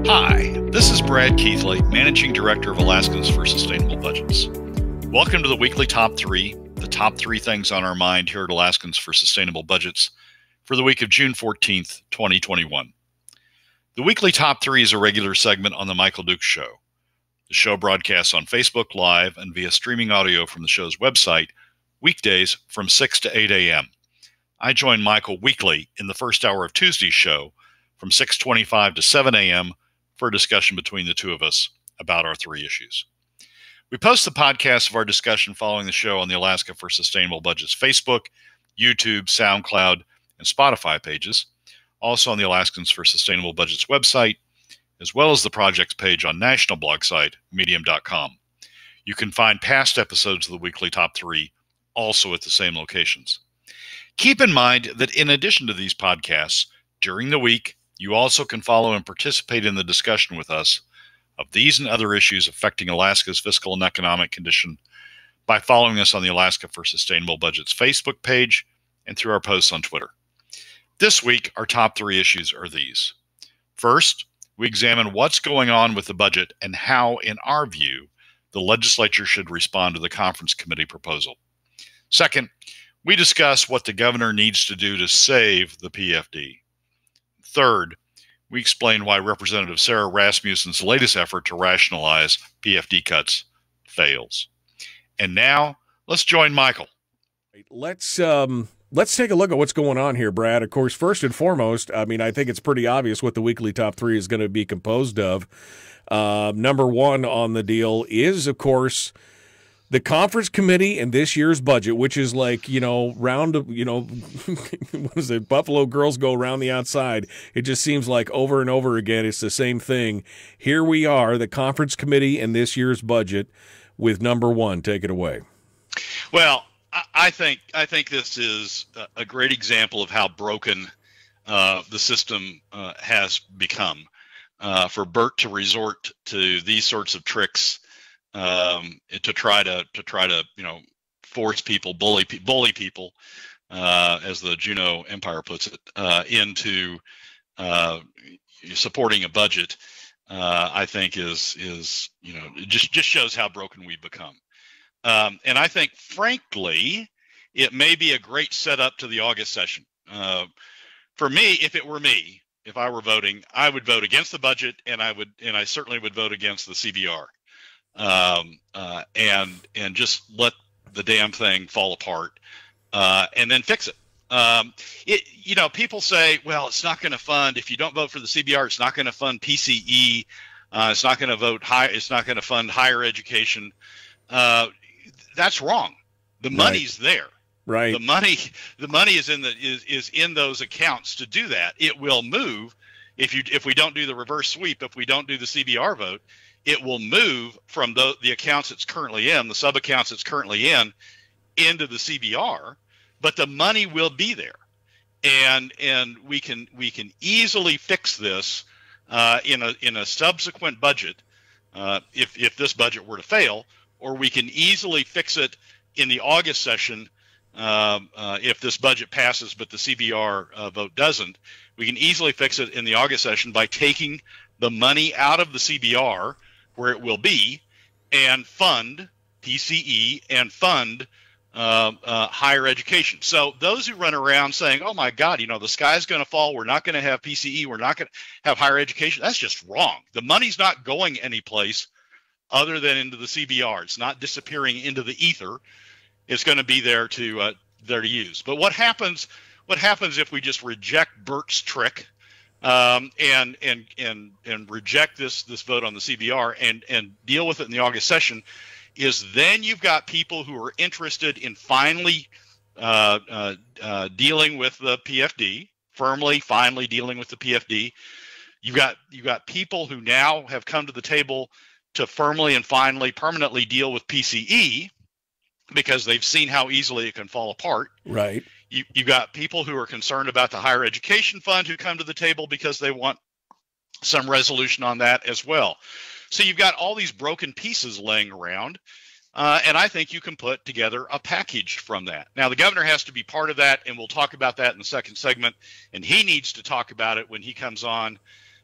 Hi, this is Brad Keithley, Managing Director of Alaskans for Sustainable Budgets. Welcome to the weekly Top 3, the top 3 things on our mind here at Alaskans for Sustainable Budgets for the week of June 14th, 2021. The weekly Top 3 is a regular segment on The Michael Dukes Show. The show broadcasts on Facebook Live and via streaming audio from the show's website, weekdays from 6 to 8 a.m. I join Michael weekly in the first hour of Tuesday's show from 6:25 to 7 a.m. for a discussion between the two of us about our 3 issues. We post the podcast of our discussion following the show on the Alaska for Sustainable Budgets Facebook, YouTube, SoundCloud, and Spotify pages, also on the Alaskans for Sustainable Budgets website, as well as the project's page on national blog site, medium.com. You can find past episodes of the weekly Top 3 also at the same locations. Keep in mind that in addition to these podcasts, during the week, you also can follow and participate in the discussion with us of these and other issues affecting Alaska's fiscal and economic condition by following us on the Alaska for Sustainable Budgets Facebook page and through our posts on Twitter. This week, our top 3 issues are these. First, we examine what's going on with the budget and how, in our view, the legislature should respond to the conference committee proposal. Second, we discuss what the governor needs to do to save the PFD. Third, we explain why Representative Sara Rasmussen's latest effort to rationalize PFD cuts fails. And now, let's join Michael. Let's take a look at what's going on here, Brad. Of course, first and foremost, I think it's pretty obvious what the weekly top 3 is going to be composed of. Number 1 on the deal is, of course, the conference committee and this year's budget, which is like, what is it? Buffalo girls go around the outside. It just seems like over and over again, it's the same thing. Here we are, the conference committee and this year's budget with number 1. Take it away. Well, I think this is a great example of how broken the system has become. For Bert to resort to these sorts of tricks to try to force people, bully people, as the Juneau Empire puts it, into supporting a budget, I think is it just shows how broken we've become. And I think, frankly, it may be a great setup to the August session. For me, if I were voting, I would vote against the budget, and I certainly would vote against the CBR. And just let the damn thing fall apart, and then fix it. People say, well, it's not going to fund, if you don't vote for the CBR, it's not going to fund PCE. It's not going to it's not going to fund higher education. That's wrong. The money's there. Right. The money is in those accounts to do that. It will move if we don't do the reverse sweep, if we don't do the CBR vote. It will move from the accounts it's currently in, the sub-accounts it's currently in, into the CBR, but the money will be there. And we can easily fix this in a subsequent budget if this budget were to fail, or we can easily fix it in the August session if this budget passes but the CBR vote doesn't. We can easily fix it in the August session by taking the money out of the CBR, where it will be, and fund PCE and fund higher education. So those who run around saying, oh my God, the sky's going to fall, we're not going to have PCE, we're not going to have higher education, that's just wrong. The money's not going anyplace other than into the CBR. It's not disappearing into the ether. It's going to be there to use. But what happens if we just reject Bert's trick and reject this vote on the CBR and deal with it in the August session? Is then you've got people who are interested in finally dealing with the PFD, finally dealing with the PFD. You've got people who now have come to the table to firmly and finally permanently deal with PCE because they've seen how easily it can fall apart. Right. You've got people who are concerned about the higher education fund who come to the table because they want some resolution on that as well. So you've got all these broken pieces laying around, and I think you can put together a package from that. Now, the governor has to be part of that, and we'll talk about that in the second segment, and he needs to talk about it when he comes on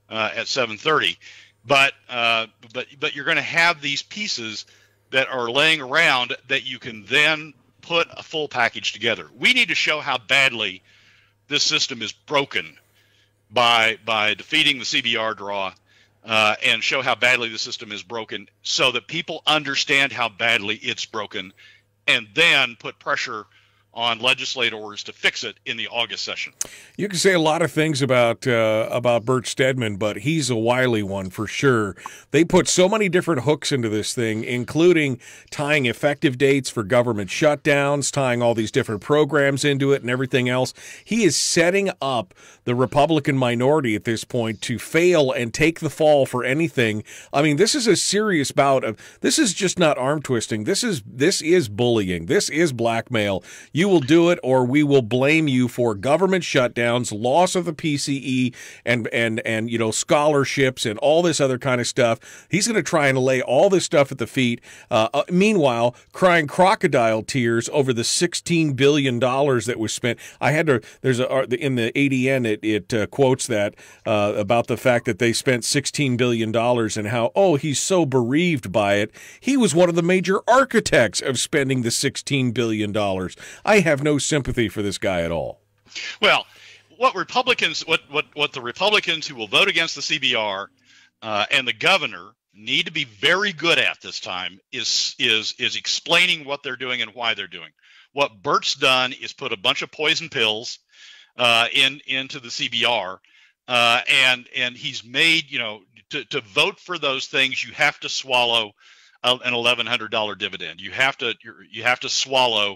at 7:30. But you're going to have these pieces that are laying around that you can then put a full package together. We need to show how badly this system is broken by defeating the CBR draw, and show how badly the system is broken so that people understand how badly it's broken, and then put pressure on legislators to fix it in the August session. You can say a lot of things about Bert Stedman, but he's a wily one for sure. They put so many different hooks into this thing, including tying effective dates for government shutdowns, tying all these different programs into it and everything else. He is setting up the Republican minority at this point to fail and take the fall for anything. I mean, this is a serious bout of, this is just not arm twisting. This is bullying. This is blackmail. You will do it, or we will blame you for government shutdowns, loss of the PCE, and scholarships and all this other kind of stuff. He's going to try and lay all this stuff at the feet. Meanwhile, crying crocodile tears over the $16 billion that was spent. I had to. There's in the ADN it quotes that about the fact that they spent $16 billion and how he's so bereaved by it. He was one of the major architects of spending the $16 billion. I have no sympathy for this guy at all. Well, what the Republicans who will vote against the CBR and the governor need to be very good at this time is explaining what they're doing and why they're doing. What Bert's done is put a bunch of poison pills into the CBR, and he's made, to vote for those things, you have to swallow an $1,100 dividend. You have to swallow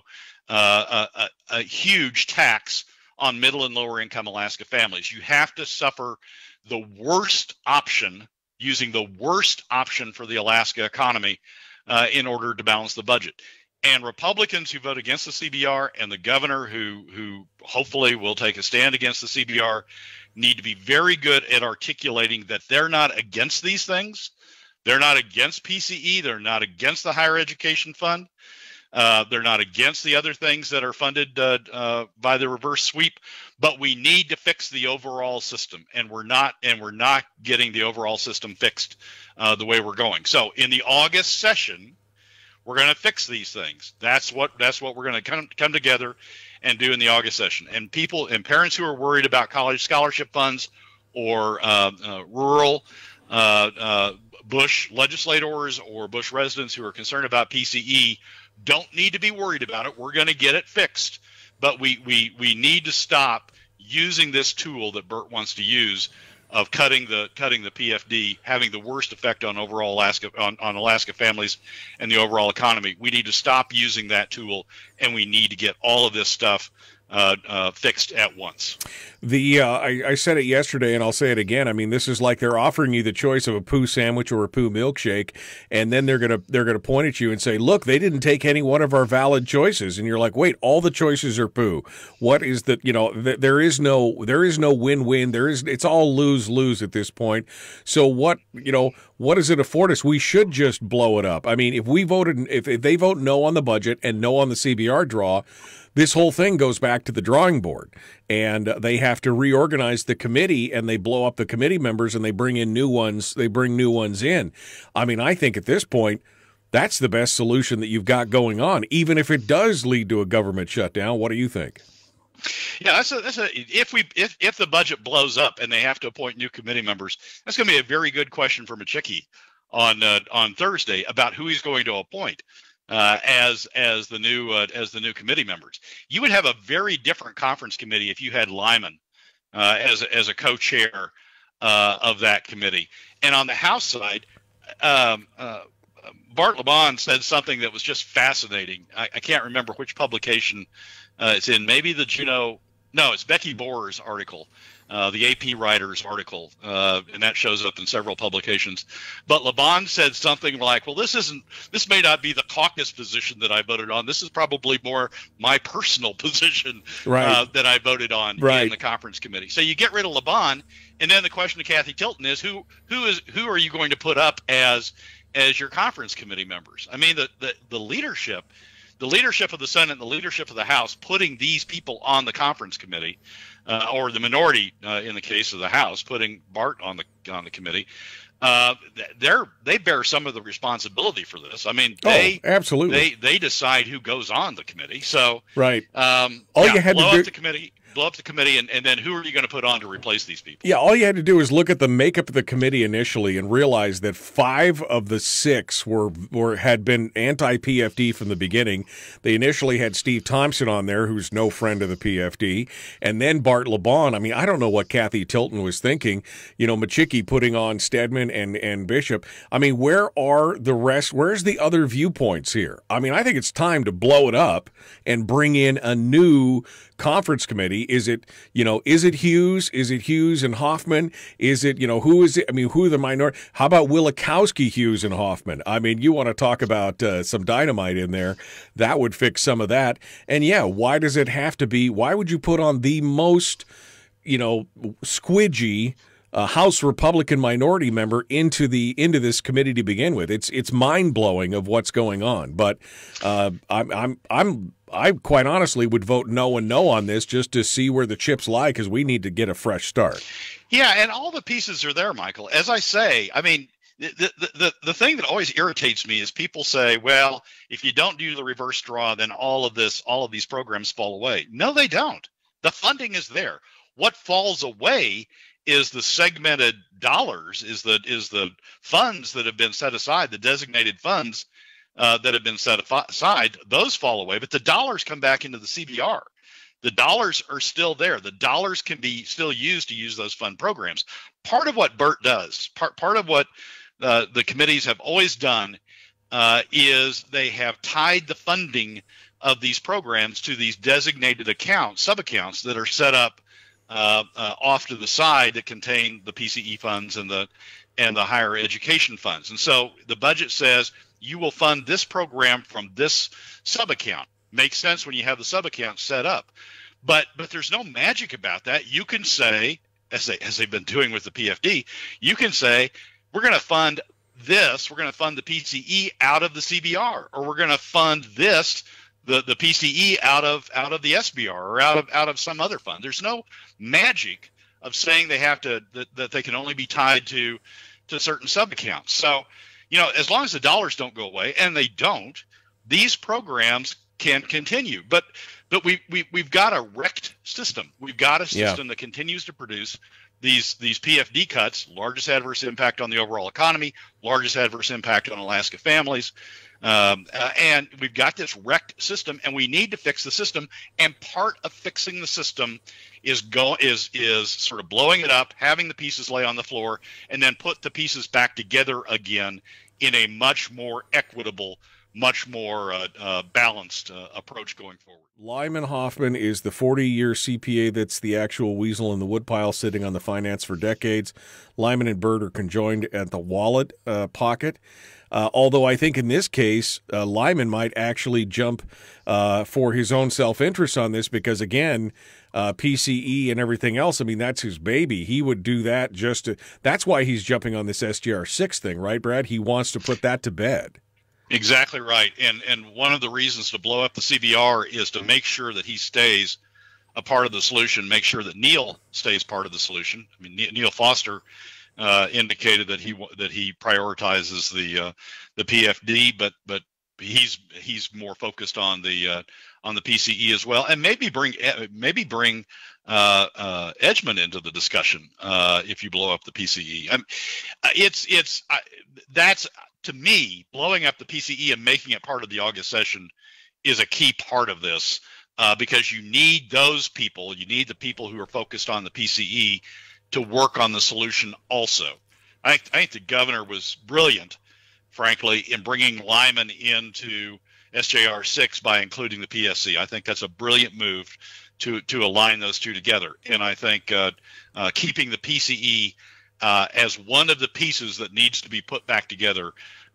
a huge tax on middle and lower income Alaska families. You have to suffer the worst option, using the worst option for the Alaska economy in order to balance the budget. And Republicans who vote against the CBR and the governor who hopefully will take a stand against the CBR need to be very good at articulating that they're not against these things. They're not against PCE. They're not against the higher education fund. They're not against the other things that are funded by the reverse sweep, but we need to fix the overall system, and we're not getting the overall system fixed the way we're going. So in the August session, we're going to fix these things. That's what we're going to come together and do in the August session. And people and parents who are worried about college scholarship funds or rural Bush legislators or Bush residents who are concerned about PCE don't need to be worried about it. We're going to get it fixed, but we need to stop using this tool that Bert wants to use of cutting the PFD, having the worst effect on overall Alaska on Alaska families and the overall economy. We need to stop using that tool, and we need to get all of this stuff fixed at once. I said it yesterday, and I'll say it again. I mean, this is like they're offering you the choice of a poo sandwich or a poo milkshake, and then they're gonna point at you and say, "Look, they didn't take any one of our valid choices." And you're like, "Wait, all the choices are poo. What is the there is no win-win. It's all lose-lose at this point. So what does it afford us? We should just blow it up. I mean, if they vote no on the budget and no on the CBR draw, this whole thing goes back to the drawing board, and they have to reorganize the committee, and they blow up the committee members, and they bring in new ones. They bring new ones in. I mean, I think at this point, that's the best solution that you've got going on, even if it does lead to a government shutdown. What do you think? Yeah, if the budget blows up and they have to appoint new committee members, that's going to be a very good question for Machicki on Thursday about who he's going to appoint as the new committee members. You would have a very different conference committee if you had Lyman as a co-chair of that committee. And on the House side, Bart LeBon said something that was just fascinating. I can't remember which publication it's in. Maybe the Juneau. No, it's Becky Boer's article, the AP writer's article, and that shows up in several publications. But LeBon said something like, "Well, this may not be the caucus position that I voted on. This is probably more my personal position that I voted on in the conference committee." So you get rid of LeBon, and then the question to Kathy Tilton is, who are you going to put up as your conference committee members? I mean, the leadership. the leadership of the Senate and the leadership of the House putting these people on the conference committee, or the minority in the case of the House putting Bart on the committee. They bear some of the responsibility for this. I mean, absolutely they decide who goes on the committee. So right, you had to do blow up the committee, and then who are you going to put on to replace these people? Yeah, all you had to do is look at the makeup of the committee initially and realize that 5 of the 6 had been anti-PFD from the beginning. They initially had Steve Thompson on there, who's no friend of the PFD, and then Bart LeBon. I mean, I don't know what Kathy Tilton was thinking. Machicki putting on Stedman and Bishop. I mean, where are the rest? Where's the other viewpoints here? I mean, I think it's time to blow it up and bring in a new conference committee. Is it Hughes? Is it Hughes and Hoffman? Is it, who is it? I mean, who are the minority? How about Wielechowski, Hughes, and Hoffman? I mean, you want to talk about some dynamite in there. That would fix some of that. And yeah, why does it have to be? Why would you put on the most, squidgy House Republican minority member into this committee to begin with? It's mind blowing of what's going on. But I quite honestly would vote no and no on this just to see where the chips lie, because we need to get a fresh start. Yeah, and all the pieces are there, Michael. As I say, I mean, the thing that always irritates me is people say, well, if you don't do the reverse draw, then all of these programs fall away. No, they don't. The funding is there. What falls away is the segmented dollars, is the funds that have been set aside, the designated funds that have been set aside. Those fall away, but the dollars come back into the CBR. The dollars are still there. The dollars can be still used to use those fund programs. Part of what Bert does, part of what the committees have always done, is they have tied the funding of these programs to these designated accounts, sub-accounts that are set up off to the side that contain the PCE funds and the higher education funds. And so the budget says you will fund this program from this sub-account. Makes sense when you have the sub-account set up. But there's no magic about that. You can say, as they've been doing with the PFD, you can say, we're going to fund this, we're going to fund the PCE out of the CBR, or we're going to fund this, the PCE out of the SBR, or out of some other fund. There's no magic of saying they have to that they can only be tied to certain sub-accounts. So, as long as the dollars don't go away, and they don't, these programs can continue. But we've got a wrecked system. We've got a system that continues to produce these PFD cuts, largest adverse impact on the overall economy, largest adverse impact on Alaska families. And we've got this wrecked system, and we need to fix the system. And part of fixing the system is sort of blowing it up, having the pieces lay on the floor, and then put the pieces back together again in a much more equitable, much more balanced approach going forward. Lyman Hoffman is the 40-year CPA that's the actual weasel in the woodpile sitting on the finance for decades. Lyman and Byrd are conjoined at the wallet pocket. Although I think in this case, Lyman might actually jump for his own self-interest on this because, again, PCE and everything else, I mean, that's his baby. He would do that just to – that's why he's jumping on this SGR6 thing, right, Brad? He wants to put that to bed. Exactly right. And one of the reasons to blow up the CBR is to make sure that he stays a part of the solution, make sure that Neil stays part of the solution. I mean, Neil Foster indicated that he prioritizes the PFD, but he's more focused on the PCE as well, and maybe bring Edgman into the discussion if you blow up the PCE. That's, to me, blowing up the PCE and making it part of the August session is a key part of this, because you need those people. You need the people who are focused on the PCE to work on the solution also. I think the governor was brilliant, frankly, in bringing Lyman into SJR 6 by including the PSC. I think that's a brilliant move to align those two together. And I think keeping the PCE as one of the pieces that needs to be put back together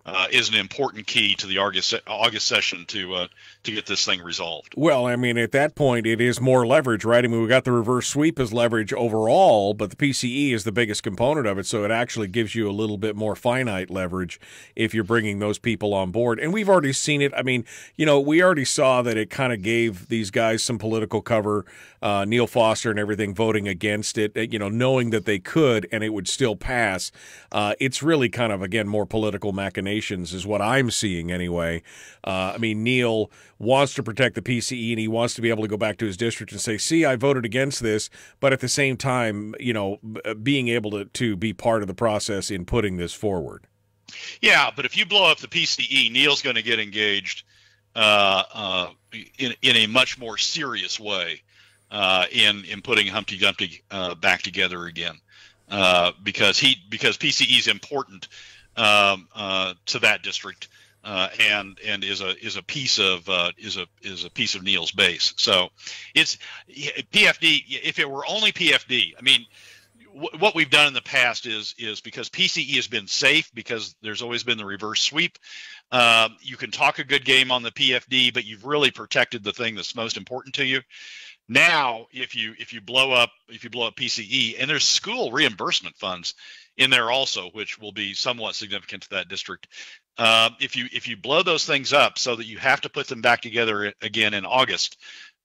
is an important key to the August session to get this thing resolved. Well, I mean, at that point, it is more leverage, right? I mean, we got the reverse sweep as leverage overall, but the PCE is the biggest component of it, so it actually gives you a little bit more finite leverage if you're bringing those people on board. And we've already seen it. I mean, you know, we already saw that it kind of gave these guys some political cover, Neil Foster and everything voting against it, you know, knowing that they could and it would still pass. It's really kind of, again, more political machinations is what I'm seeing anyway. I mean, Neil wants to protect the PCE and he wants to be able to go back to his district and say, see, I voted against this, but at the same time, you know, being able to be part of the process in putting this forward. Yeah, but if you blow up the PCE, Neil's going to get engaged in a much more serious way in putting Humpty Dumpty back together again, because PCE is important to that district, and is a piece of Neil's base. So it's PFD. If it were only PFD, I mean, what we've done in the past is because PCE has been safe, because there's always been the reverse sweep. You can talk a good game on the PFD, but you've really protected the thing that's most important to you. Now, if you blow up PCE, and there's school reimbursement funds in there also, which will be somewhat significant to that district. If you blow those things up so that you have to put them back together again in August,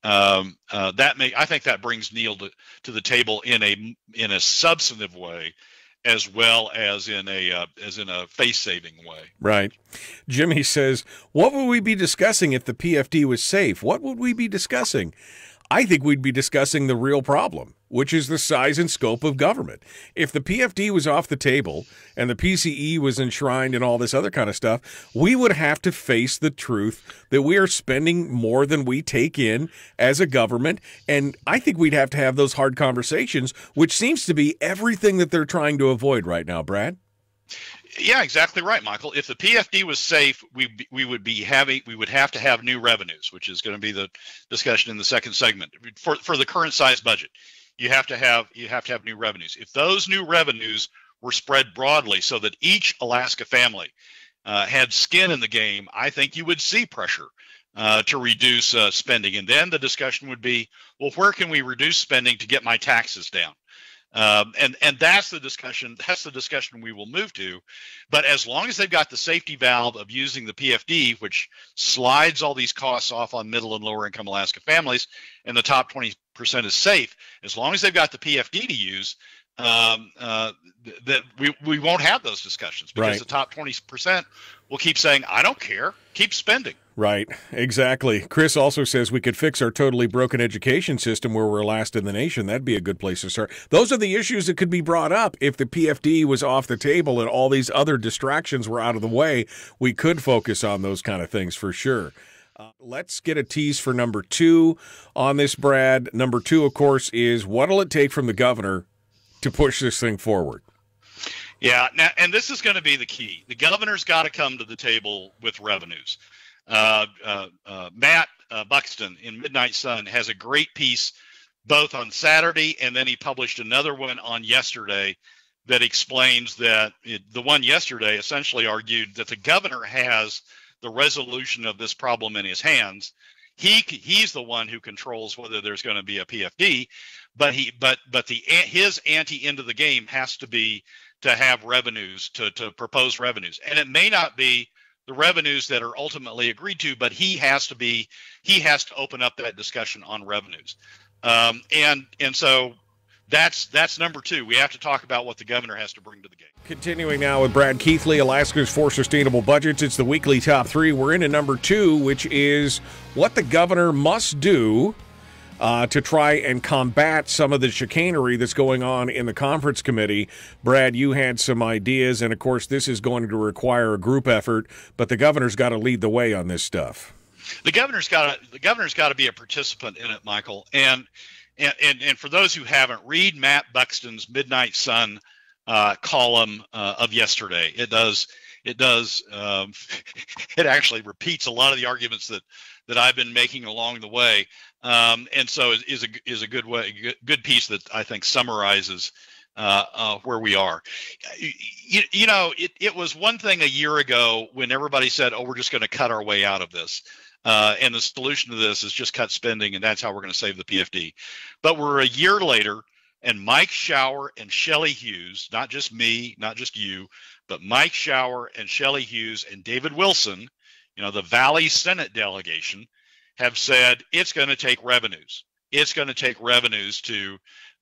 I think that brings Neil to the table in a substantive way, as well as in a face-saving way. Right. Jimmy says, what would we be discussing if the PFD was safe? What would we be discussing? I think we'd be discussing the real problem, which is the size and scope of government. If the PFD was off the table and the PCE was enshrined and all this other kind of stuff, we would have to face the truth that we are spending more than we take in as a government. And I think we'd have to have those hard conversations, which seems to be everything that they're trying to avoid right now, Brad. Yeah, exactly right, Michael. If the PFD was safe, we would have to have new revenues, which is going to be the discussion in the second segment. For the current size budget, you have to have new revenues. If those new revenues were spread broadly so that each Alaska family had skin in the game, I think you would see pressure to reduce spending. And then the discussion would be, well, where can we reduce spending to get my taxes down? And that's the discussion. That's the discussion we will move to. But as long as they've got the safety valve of using the PFD, which slides all these costs off on middle and lower income Alaska families, and the top 20% is safe, as long as they've got the PFD to use, that we won't have those discussions, because right. The top 20% will keep saying, I don't care, keep spending. Right, exactly. Chris also says we could fix our totally broken education system where we're last in the nation. That'd be a good place to start. Those are the issues that could be brought up if the PFD was off the table and all these other distractions were out of the way. We could focus on those kind of things for sure. Let's get a tease for number 2 on this, Brad. Number 2, of course, is what'll it take from the governor to push this thing forward? Yeah, now, and this is going to be the key. The governor's got to come to the table with revenues. Matt Buxton in Midnight Sun has a great piece both on Saturday, and then he published another one on yesterday that explains that the one yesterday essentially argued that the governor has the resolution of this problem in his hands. He's the one who controls whether there's going to be a PFD, but his ante end of the game has to be to have revenues, to propose revenues, and it may not be the revenues that are ultimately agreed to, but he has to open up that discussion on revenues, and so that's number 2. We have to talk about what the governor has to bring to the game. Continuing now with Brad Keithley, Alaska's for Sustainable Budgets. It's the weekly top 3. We're into number 2, which is what the governor must do to try and combat some of the chicanery that's going on in the conference committee. Brad, you had some ideas, and of course this is going to require a group effort, but the governor's got to lead the way on this stuff. The governor's got to be a participant in it, Michael. And for those who haven't, read Matt Buxton's Midnight Sun column of yesterday. It actually repeats a lot of the arguments that I've been making along the way, and so is a good piece that I think summarizes where we are. It was one thing a year ago when everybody said, "Oh, we're just going to cut our way out of this," and the solution to this is just cut spending, and that's how we're going to save the PFD. But we're a year later, and Mike Shower and Shelley Hughes, not just me, not just you, but Mike Shower and Shelley Hughes and David Wilson, the Valley Senate delegation, have said it's going to take revenues. It's going to take revenues to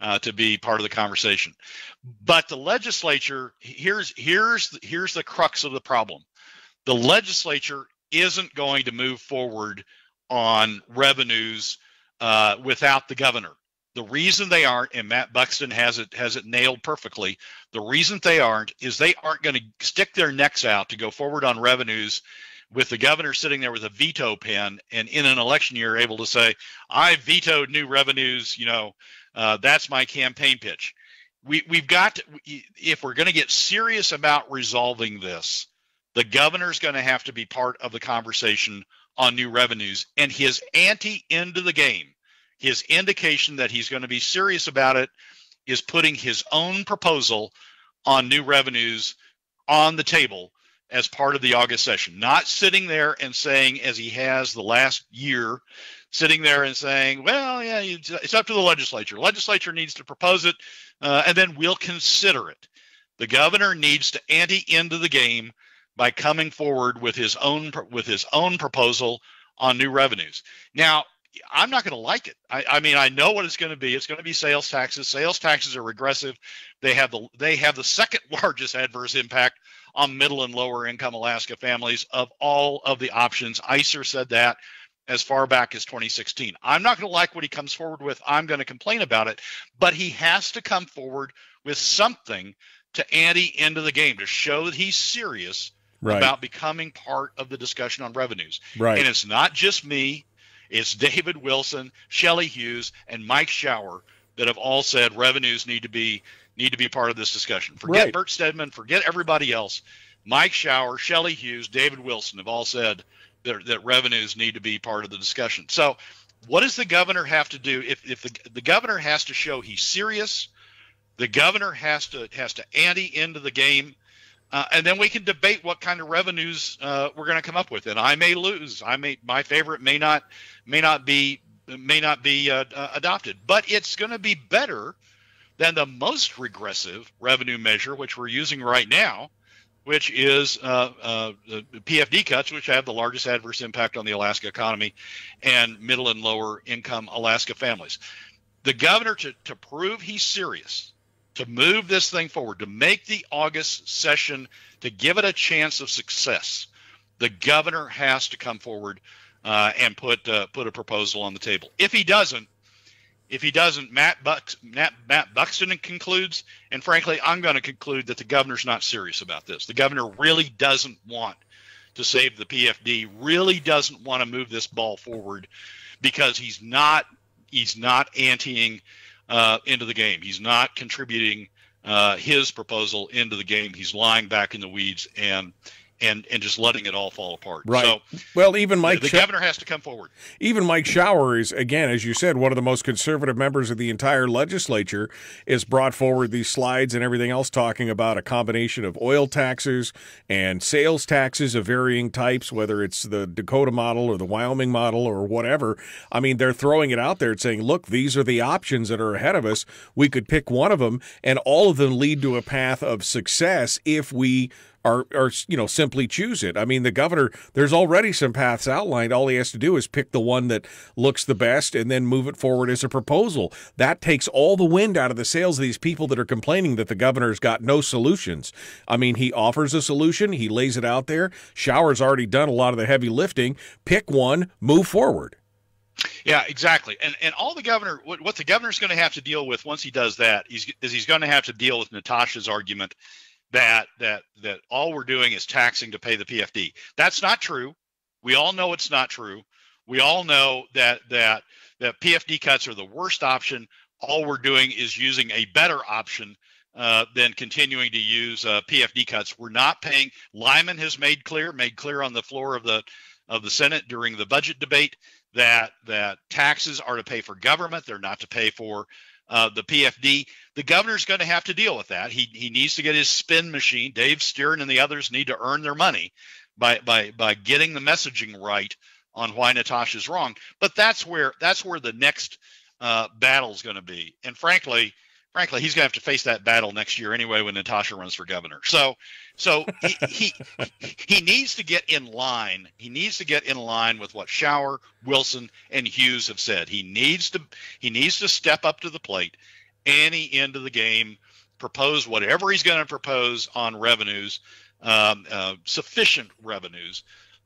be part of the conversation. But the legislature, here's the crux of the problem. The legislature isn't going to move forward on revenues without the governor. The reason they aren't, and Matt Buxton has it nailed perfectly, the reason they aren't is they aren't going to stick their necks out to go forward on revenues with the governor sitting there with a veto pen and in an election year able to say, I vetoed new revenues, that's my campaign pitch. We've got to, if we're going to get serious about resolving this, the governor's going to have to be part of the conversation on new revenues, and his ante into the game, his indication that he's going to be serious about it, is putting his own proposal on new revenues on the table as part of the August session, not sitting there and saying, as he has the last year, sitting there and saying, well, yeah, it's up to the legislature. Legislature needs to propose it, and then we'll consider it. The governor needs to ante into the game by coming forward with his own proposal on new revenues. Now, I'm not going to like it. I mean, I know what it's going to be. It's going to be sales taxes. Sales taxes are regressive. They have the second largest adverse impact on middle and lower income Alaska families of all of the options. ICER said that as far back as 2016. I'm not going to like what he comes forward with. I'm going to complain about it, but he has to come forward with something to ante into the game to show that he's serious about becoming part of the discussion on revenues. Right. And it's not just me. It's David Wilson, Shelley Hughes, and Mike Shower that have all said revenues need to be part of this discussion. Forget Bert Stedman, forget everybody else. Mike Shower, Shelley Hughes, David Wilson have all said that revenues need to be part of the discussion. So what does the governor have to do? If the governor has to show he's serious, the governor has to ante into the game, and then we can debate what kind of revenues we're going to come up with. And I may lose. My favorite may not be adopted, but it's going to be better than the most regressive revenue measure, which we're using right now, which is the PFD cuts, which have the largest adverse impact on the Alaska economy and middle and lower income Alaska families. The governor, to prove he's serious, to move this thing forward, to make the August session, to give it a chance of success, the governor has to come forward and put a proposal on the table. If he doesn't, Matt Buxton concludes, and frankly, I'm going to conclude that the governor's not serious about this. The governor really doesn't want to save the PFD, really doesn't want to move this ball forward, because he's not anteing into the game. He's not contributing his proposal into the game. He's lying back in the weeds and just letting it all fall apart. Right. So, well, even the governor has to come forward. Even Mike Shower is, again, as you said, one of the most conservative members of the entire legislature, is brought forward these slides and everything else talking about a combination of oil taxes and sales taxes of varying types, whether it's the Dakota model or the Wyoming model or whatever. I mean, they're throwing it out there and saying, look, these are the options that are ahead of us. We could pick one of them, and all of them lead to a path of success if we are simply choose it. I mean, the governor, there's already some paths outlined. All he has to do is pick the one that looks the best and then move it forward as a proposal. That takes all the wind out of the sails of these people that are complaining that the governor's got no solutions. I mean, he offers a solution. He lays it out there. Shower's already done a lot of the heavy lifting. Pick one, move forward. Yeah, exactly. And all the governor, what the governor's going to have to deal with once he does that he's going to have to deal with Natasha's argument that all we're doing is taxing to pay the PFD. That's not true. We all know it's not true. We all know that PFD cuts are the worst option. All we're doing is using a better option than continuing to use PFD cuts. We're not paying. Lyman has made clear on the floor of the Senate during the budget debate that taxes are to pay for government. They're not to pay for the PFD. The governor's going to have to deal with that. He needs to get his spin machine. Dave Steeren and the others need to earn their money by getting the messaging right on why Natasha's wrong. But that's where the next battle is going to be. And frankly, he's going to have to face that battle next year anyway when Natasha runs for governor. So he needs to get in line. He needs to get in line with what Schauer, Wilson, and Hughes have said. He needs to step up to the plate, ante into the game, propose whatever he's going to propose on revenues, sufficient revenues.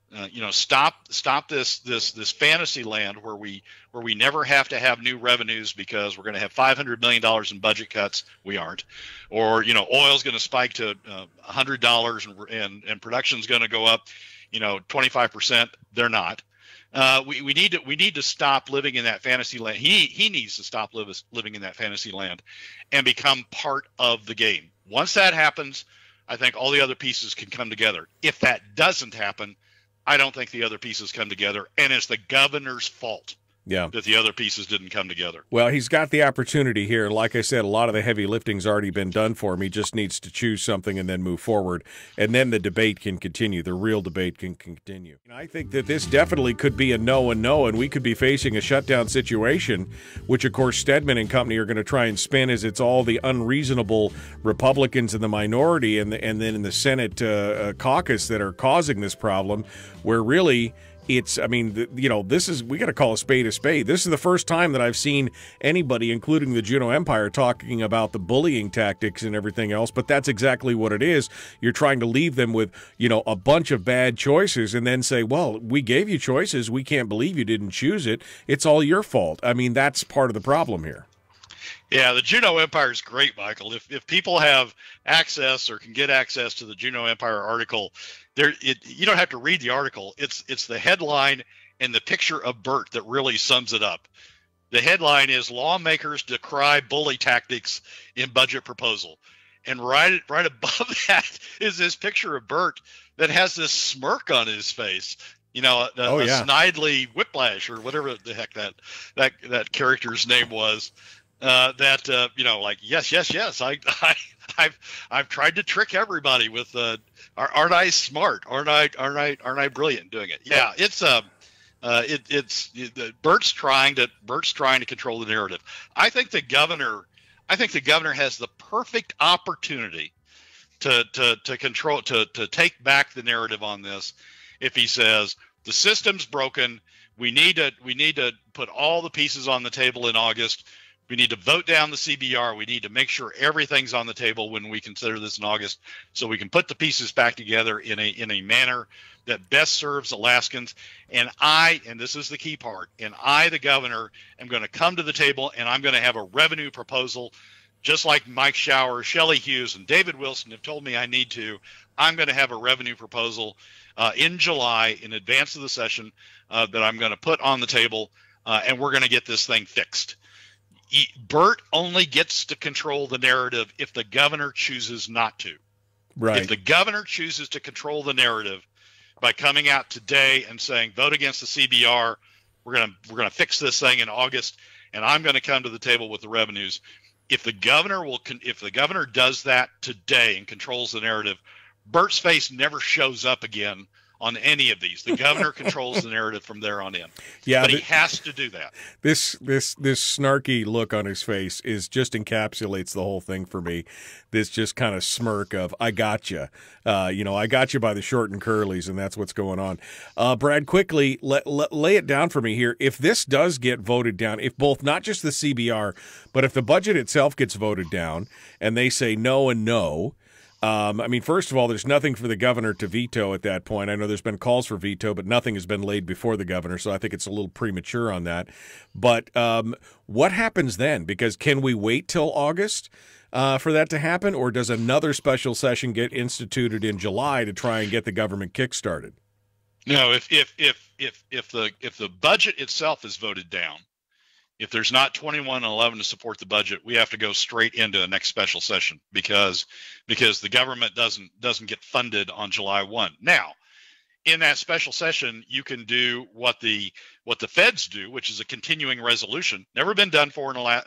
Stop this fantasy land where we never have to have new revenues because we're going to have $500 million in budget cuts. We aren't, or oil's going to spike to $100 and production's going to go up 25%. They're not. We need to stop living in that fantasy land. He needs to stop living in that fantasy land and become part of the game. Once that happens, I think all the other pieces can come together. If that doesn't happen, I don't think the other pieces come together, and it's the governor's fault that the other pieces didn't come together. Well, he's got the opportunity here. Like I said, a lot of the heavy lifting's already been done for him. He just needs to choose something and then move forward, and then the debate can continue. The real debate can continue. And I think that this definitely could be a no and no, and we could be facing a shutdown situation, which, of course, Stedman and company are going to try and spin as it's all the unreasonable Republicans in the minority and then in the Senate caucus that are causing this problem, where really it's, this is, we got to call a spade a spade. This is the first time that I've seen anybody, including the Juneau Empire, talking about the bullying tactics and everything else, but that's exactly what it is. You're trying to leave them with, a bunch of bad choices and then say, well, we gave you choices. We can't believe you didn't choose it. It's all your fault. That's part of the problem here. Yeah, the Juneau Empire is great, Michael. If people have access or can get access to the Juneau Empire article, you don't have to read the article. It's the headline and the picture of Bert that really sums it up. The headline is "Lawmakers Decry Bully Tactics in Budget Proposal," and right above that is this picture of Bert that has this smirk on his face. A snidely whiplash or whatever the heck that character's name was. Yes. I've tried to trick everybody with aren't I smart? Aren't I brilliant doing it? Yeah, it's Bert's trying to control the narrative. I think the governor has the perfect opportunity to take back the narrative on this if he says the system's broken. We need to put all the pieces on the table in August. We need to vote down the CBR. We need to make sure everything's on the table when we consider this in August, so we can put the pieces back together in a manner that best serves Alaskans. And this is the key part, I, the governor, am going to come to the table and I'm going to have a revenue proposal, just like Mike Schauer, Shelley Hughes, and David Wilson have told me I need to. I'm going to have a revenue proposal in July in advance of the session that I'm going to put on the table, and we're going to get this thing fixed. Bert only gets to control the narrative if the governor chooses not to. Right. If the governor chooses to control the narrative by coming out today and saying, vote against the CBR, we're gonna fix this thing in August, and I'm going to come to the table with the revenues. If the governor does that today and controls the narrative, Bert's face never shows up again on any of these. The governor controls the narrative from there on in. Yeah, but he has to do that. This snarky look on his face just encapsulates the whole thing for me. This just kind of smirk of I gotcha. I got you by the short and curlies, and that's what's going on. Brad, quickly lay it down for me here. If this does get voted down, if both not just the CBR, but if the budget itself gets voted down, and they say no and no. First of all, there's nothing for the governor to veto at that point. I know there's been calls for veto, but nothing has been laid before the governor, so I think it's a little premature on that. But what happens then? Because can we wait till August for that to happen, or does another special session get instituted in July to try and get the government kickstarted? No, if the budget itself is voted down, if there's not 21-11 to support the budget, we have to go straight into the next special session because the government doesn't get funded on July 1. Now, in that special session, you can do what the feds do, which is a continuing resolution. Never been done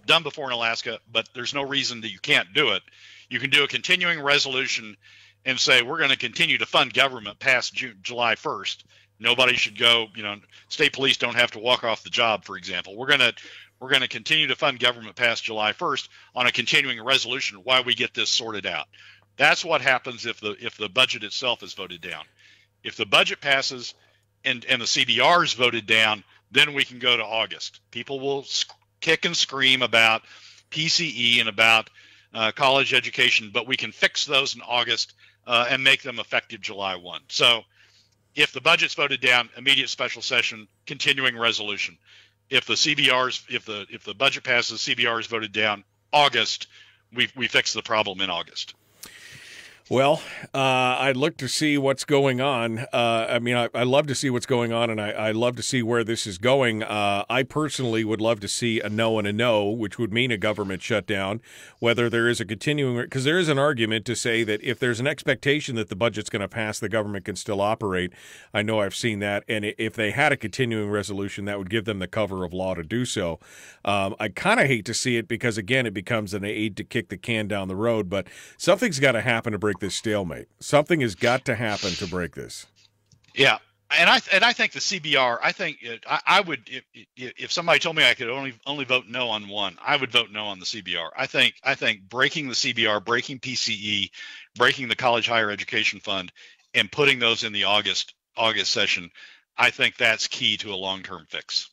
done before in Alaska, but there's no reason that you can't do it. You can do a continuing resolution and say, we're going to continue to fund government past July 1st. Nobody should go, state police don't have to walk off the job, for example. We're going to continue to fund government past July 1st on a continuing resolution while we get this sorted out. That's what happens if the budget itself is voted down. If the budget passes and the CBR is voted down, then we can go to August. People will kick and scream about PCE and about college education, but we can fix those in August and make them effective July 1. So if the budget's voted down, immediate special session, continuing resolution. If the budget passes, CBR is voted down, August, we fix the problem in August. Well, I'd look to see what's going on. I love to see what's going on, and I love to see where this is going. I personally would love to see a no and a no, which would mean a government shutdown, whether there is a continuing – because there is an argument to say that if there's an expectation that the budget's going to pass, the government can still operate. I know I've seen that, and if they had a continuing resolution, that would give them the cover of law to do so. I kind of hate to see it because, again, it becomes an aid to kick the can down the road, but something's got to happen to break this stalemate. Something has got to happen to break this. Yeah, and I think the CBR. I think I would if somebody told me I could only vote no on one, I would vote no on the CBR. I think breaking the CBR, breaking PCE, breaking the College Higher Education Fund, and putting those in the August session, I think that's key to a long-term fix.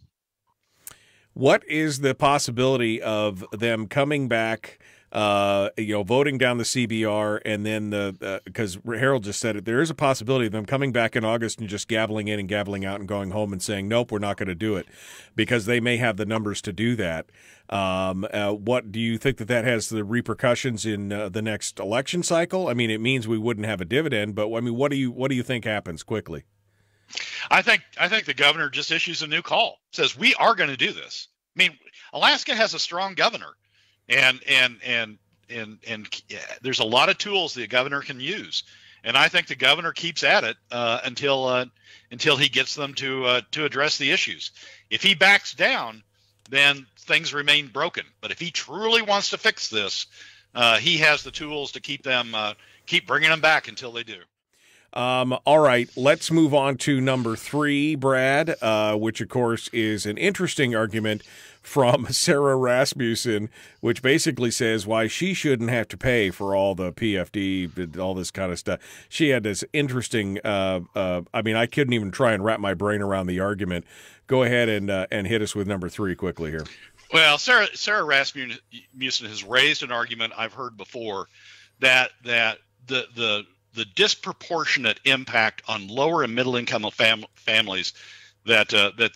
What is the possibility of them coming back? Voting down the CBR, and then because Harold just said it, there is a possibility of them coming back in August and just gaveling in and gaveling out and going home and saying, nope, we're not going to do it, because they may have the numbers to do that. What do you think that has the repercussions in the next election cycle? I mean, it means we wouldn't have a dividend, but I mean, what do you think happens quickly? I think the governor just issues a new call, says we are going to do this. I mean, Alaska has a strong governor. And there's a lot of tools the governor can use, and I think the governor keeps at it until he gets them to address the issues. If he backs down, then things remain broken. But if he truly wants to fix this, he has the tools to keep bringing them back until they do. All right, let's move on to number 3, Brad, which, of course, is an interesting argument from Sara Rasmussen, which basically says why she shouldn't have to pay for all the PFD, all this kind of stuff. She had this interesting I couldn't even try and wrap my brain around the argument. Go ahead and hit us with number 3 quickly here. Well, Sara Rasmussen has raised an argument I've heard before that the disproportionate impact on lower and middle income families that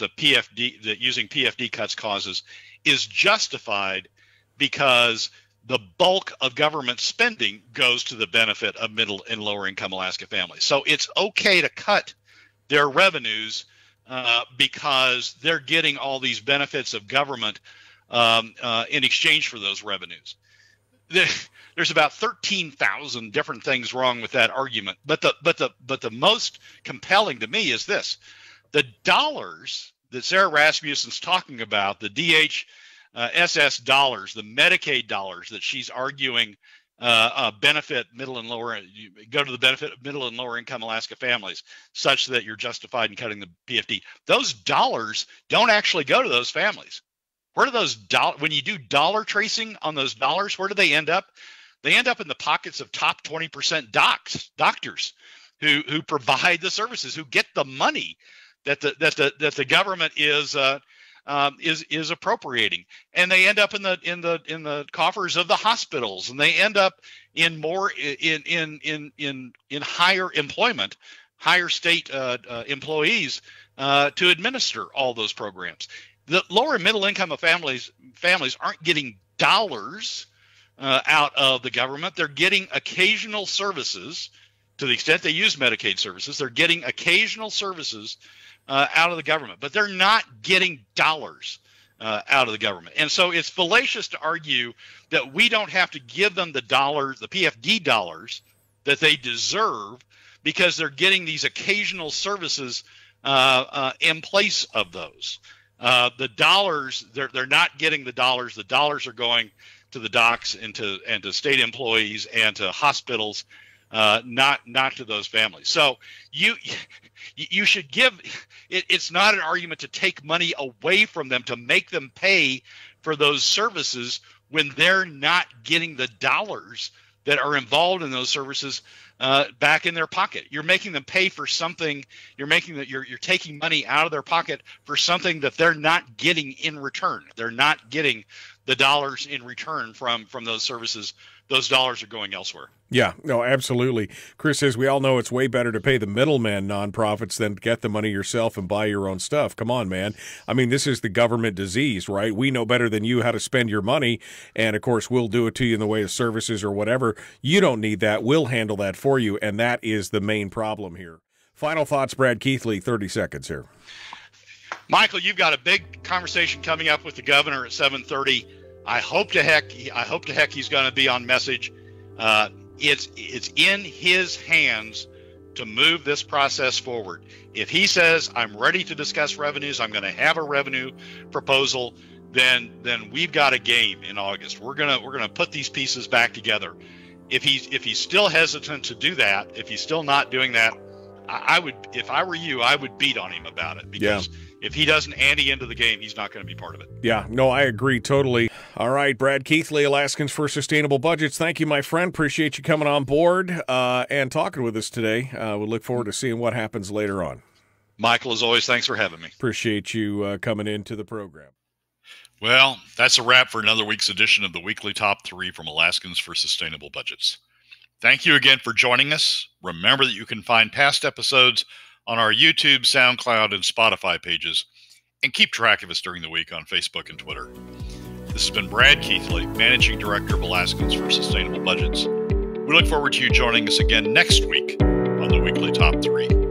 using PFD cuts causes is justified because the bulk of government spending goes to the benefit of middle and lower income Alaska families. So it's okay to cut their revenues because they're getting all these benefits of government in exchange for those revenues. There's about 13,000 different things wrong with that argument, but the most compelling to me is this: the dollars that Sara Rasmussen's talking about, the DHSS dollars, the Medicaid dollars that she's arguing benefit middle and lower, go to the benefit of middle and lower income Alaska families, such that you're justified in cutting the PFD. Those dollars don't actually go to those families. Where do those when you do dollar tracing on those dollars, where do they end up? They end up in the pockets of top 20% doctors who provide the services, who get the money that the government is appropriating, and they end up in the coffers of the hospitals, and they end up in more in higher employment, higher state employees to administer all those programs. The lower and middle income families aren't getting dollars out of the government. They're getting occasional services. To the extent they use Medicaid services, they're getting occasional services out of the government, but they're not getting dollars out of the government. And so it's fallacious to argue that we don't have to give them the dollars, the PFD dollars that they deserve, because they're getting these occasional services in place of those. The dollars, they're not getting the dollars. The dollars are going to the docks and to state employees and to hospitals, not to those families. So you should give it. It's not an argument to take money away from them to make them pay for those services when they're not getting the dollars that are involved in those services back in their pocket. You're making them pay for something. You're taking money out of their pocket for something that they're not getting in return. They're not getting the dollars in return from those services. Those dollars are going elsewhere. Yeah, no, absolutely. Chris says we all know it's way better to pay the middleman nonprofits than get the money yourself and buy your own stuff. Come on, man. I mean, this is the government disease, right? We know better than you how to spend your money, and of course, we'll do it to you in the way of services or whatever. You don't need that. We'll handle that for you, and that is the main problem here. Final thoughts, Brad Keithley, 30 seconds here. Michael, you've got a big conversation coming up with the governor at 7:30. I hope to heck he's going to be on message. It's in his hands to move this process forward. If he says, I'm ready to discuss revenues, I'm going to have a revenue proposal, then we've got a game in August. We're gonna put these pieces back together. If he's still hesitant to do that, if he's still not doing that, I would, if I were you, I would beat on him about it, because if he doesn't ante into the game, he's not going to be part of it. Yeah, no, I agree totally. All right, Brad Keithley, Alaskans for Sustainable Budgets. Thank you, my friend. Appreciate you coming on board and talking with us today. We look forward to seeing what happens later on. Michael, as always, thanks for having me. Appreciate you coming into the program. Well, that's a wrap for another week's edition of the Weekly Top 3 from Alaskans for Sustainable Budgets. Thank you again for joining us. Remember that you can find past episodes on our YouTube, SoundCloud, and Spotify pages, and keep track of us during the week on Facebook and Twitter. This has been Brad Keithley, Managing Director of Alaskans for Sustainable Budgets. We look forward to you joining us again next week on the Weekly Top 3.